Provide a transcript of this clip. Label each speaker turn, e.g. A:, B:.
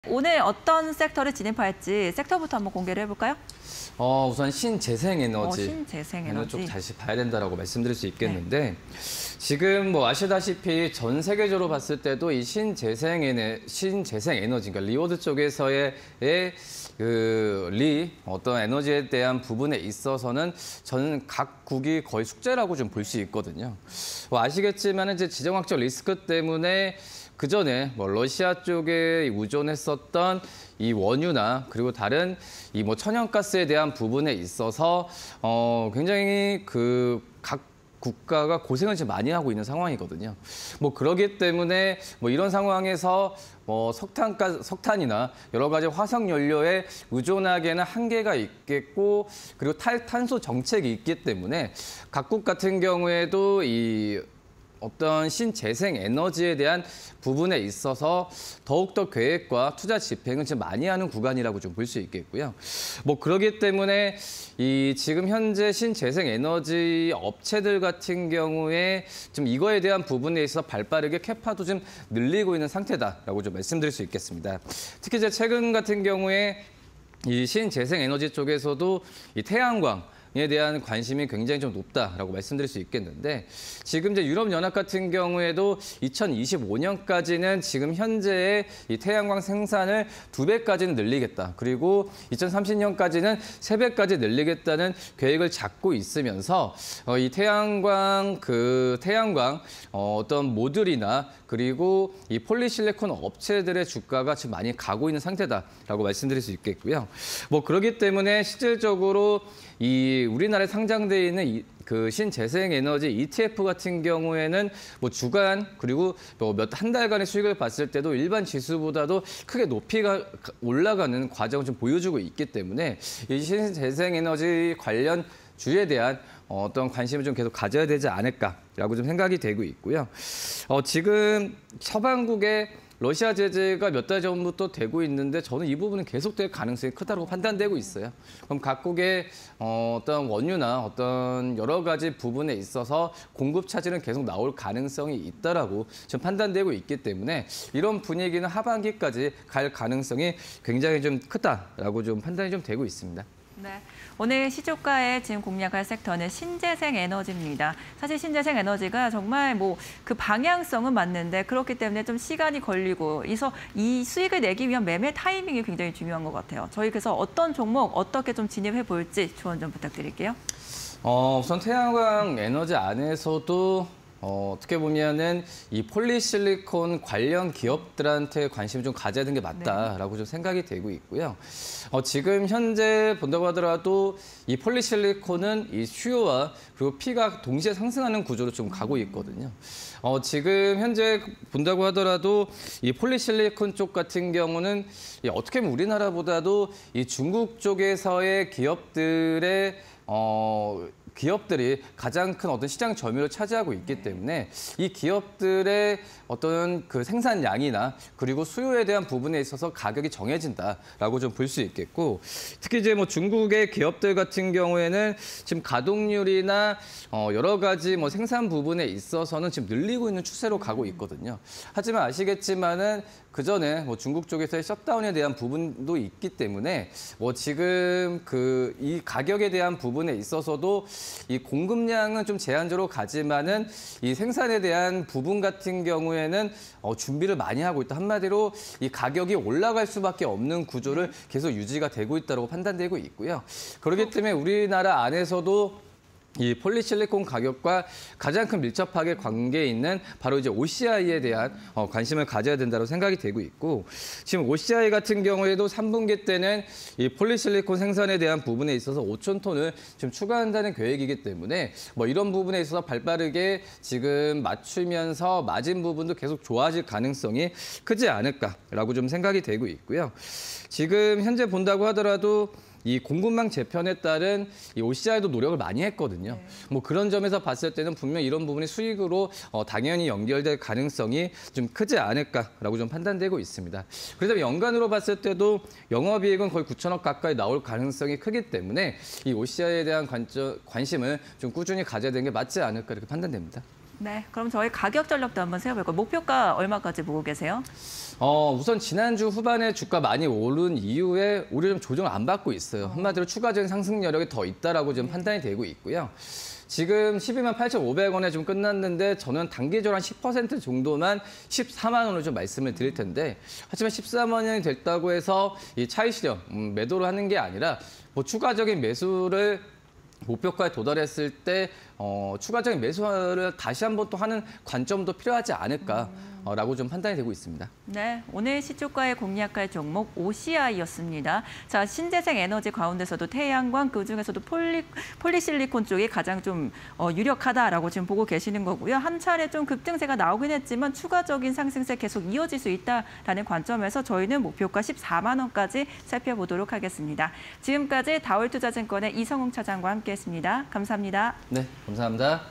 A: 오늘 어떤 섹터를 진입할지 섹터부터 한번 공개를 해볼까요?
B: 우선 신재생에너지
A: 신재생에너지
B: 쪽 다시 봐야 된다라고 말씀드릴 수 있겠는데 지금 뭐 아시다시피 전 세계적으로 봤을 때도 이 신재생에너지, 그러니까 리워드 쪽에서의 어떤 에너지에 대한 부분에 있어서는 전 각국이 거의 숙제라고 좀 볼 수 있거든요. 아시겠지만 이제 지정학적 리스크 때문에 그 전에 뭐 러시아 쪽에 의존했었던 이 원유나 그리고 다른 이 뭐 천연가스에 대한 부분에 있어서 굉장히 각 국가가 고생을 지금 많이 하고 있는 상황이거든요. 뭐 그러기 때문에 뭐 이런 상황에서 뭐 석탄이나 여러 가지 화석 연료에 의존하기에는 한계가 있겠고, 그리고 탈탄소 정책이 있기 때문에 각국 같은 경우에도 이 어떤 신재생 에너지에 대한 부분에 있어서 더욱더 계획과 투자 집행을 지금 많이 하는 구간이라고 좀 볼 수 있겠고요. 뭐 그러기 때문에 이 지금 현재 신재생 에너지 업체들 같은 경우에 좀 이거에 대한 부분에 있어서 발빠르게 캐파도 좀 늘리고 있는 상태다라고 좀 말씀드릴 수 있겠습니다. 특히 이제 최근 같은 경우에 이 신재생 에너지 쪽에서도 이 태양광 에 대한 관심이 굉장히 좀 높다라고 말씀드릴 수 있겠는데, 지금 이제 유럽연합 같은 경우에도 2025년까지는 지금 현재의 이 태양광 생산을 2배까지는 늘리겠다. 그리고 2030년까지는 3배까지 늘리겠다는 계획을 잡고 있으면서 이 태양광 어떤 모듈이나 그리고 이 폴리실리콘 업체들의 주가가 지금 많이 가고 있는 상태다라고 말씀드릴 수 있겠고요. 뭐 그렇기 때문에 실질적으로 이 우리나라에 상장돼 있는 그 신재생에너지 ETF 같은 경우에는 뭐 주간 그리고 뭐 한 달간의 수익을 봤을 때도 일반 지수보다도 크게 높이가 올라가는 과정을 좀 보여주고 있기 때문에 이 신재생에너지 관련 주에 대한 어떤 관심을 좀 계속 가져야 되지 않을까라고 좀 생각이 되고 있고요. 지금 서방국의 러시아 제재가 몇 달 전부터 되고 있는데 저는 이 부분은 계속될 가능성이 크다고 판단되고 있어요. 그럼 각국의 어떤 원유나 어떤 여러 가지 부분에 있어서 공급 차질은 계속 나올 가능성이 있다라고 지금 판단되고 있기 때문에 이런 분위기는 하반기까지 갈 가능성이 굉장히 좀 크다라고 좀 판단이 좀 되고 있습니다.
A: 네, 오늘 시초가에 지금 공략할 섹터는 신재생 에너지입니다. 사실 신재생 에너지가 정말 뭐 그 방향성은 맞는데 그렇기 때문에 좀 시간이 걸리고 그래서 이 수익을 내기 위한 매매 타이밍이 굉장히 중요한 것 같아요. 저희 그래서 어떤 종목 어떻게 좀 진입해 볼지 조언 좀 부탁드릴게요.
B: 우선 태양광 에너지 안에서도 어떻게 보면은 이 폴리실리콘 관련 기업들한테 관심을 좀 가져야 되는 게 맞다라고 좀 생각이 되고 있고요. 지금 현재 본다고 하더라도 이 폴리실리콘은 이 수요와 그리고 P가 동시에 상승하는 구조로 좀 가고 있거든요. 지금 현재 본다고 하더라도 이 폴리실리콘 쪽 같은 경우는 어떻게 보면 우리나라보다도 이 중국 쪽에서의 기업들이 가장 큰 어떤 시장 점유율을 차지하고 있기 때문에 이 기업들의 어떤 그 생산량이나 그리고 수요에 대한 부분에 있어서 가격이 정해진다라고 좀 볼 수 있겠고, 특히 이제 뭐 중국의 기업들 같은 경우에는 지금 가동률이나 여러 가지 뭐 생산 부분에 있어서는 지금 늘리고 있는 추세로 가고 있거든요. 하지만 아시겠지만은 그 전에 뭐 중국 쪽에서의 셧다운에 대한 부분도 있기 때문에 뭐 지금 이 가격에 대한 부분에 있어서도 이 공급량은 좀 제한적으로 가지만은 이 생산에 대한 부분 같은 경우에는 준비를 많이 하고 있다. 한마디로 이 가격이 올라갈 수밖에 없는 구조를 계속 유지가 되고 있다고 판단되고 있고요. 그렇기 때문에 우리나라 안에서도 이 폴리실리콘 가격과 가장 큰 밀접하게 관계에 있는 바로 이제 OCI에 대한 관심을 가져야 된다고 생각이 되고 있고, 지금 OCI 같은 경우에도 3분기 때는 이 폴리실리콘 생산에 대한 부분에 있어서 5천 톤을 좀 추가한다는 계획이기 때문에 뭐 이런 부분에 있어서 발빠르게 지금 맞추면서 마진 부분도 계속 좋아질 가능성이 크지 않을까라고 좀 생각이 되고 있고요. 지금 현재 본다고 하더라도 이 공급망 재편에 따른 이 OCI도 노력을 많이 했거든요. 뭐 그런 점에서 봤을 때는 분명 이런 부분이 수익으로 당연히 연결될 가능성이 좀 크지 않을까라고 좀 판단되고 있습니다. 그래서 연간으로 봤을 때도 영업이익은 거의 9천억 가까이 나올 가능성이 크기 때문에 이 OCI에 대한 관심을 좀 꾸준히 가져야 되는 게 맞지 않을까 이렇게 판단됩니다.
A: 네, 그럼 저희 가격 전략도 한번 세워볼까요? 목표가 얼마까지 보고 계세요?
B: 우선 지난주 후반에 주가 많이 오른 이후에 오히려 좀 조정을 안 받고 있어요. 한마디로 추가적인 상승 여력이 더 있다라고 지금 판단이 되고 있고요. 지금 12만 8,500원에 좀 끝났는데 저는 단기적으로 한 10% 정도만 14만 원으로 좀 말씀을 드릴 텐데 하지만 14만 원이 됐다고 해서 이 차익 실현 매도를 하는 게 아니라 뭐 추가적인 매수를 목표가에 도달했을 때 추가적인 매수를 다시 한번 또 하는 관점도 필요하지 않을까라고 좀 판단이 되고 있습니다.
A: 네, 오늘 시초가에 공략할 종목 OCI였습니다. 자, 신재생 에너지 가운데서도 태양광, 그중에서도 폴리실리콘 쪽이 가장 좀 유력하다라고 지금 보고 계시는 거고요. 한 차례 좀 급등세가 나오긴 했지만 추가적인 상승세 계속 이어질 수 있다라는 관점에서 저희는 목표가 14만 원까지 살펴보도록 하겠습니다. 지금까지 다올투자증권의 이성웅 차장과 함께했습니다. 감사합니다.
B: 네, 감사합니다.